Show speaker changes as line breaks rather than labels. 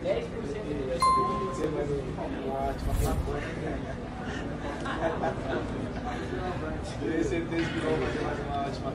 10% do meu
Você vai ver uma ótima plateia. Tenho certeza que vão fazer mais uma ótima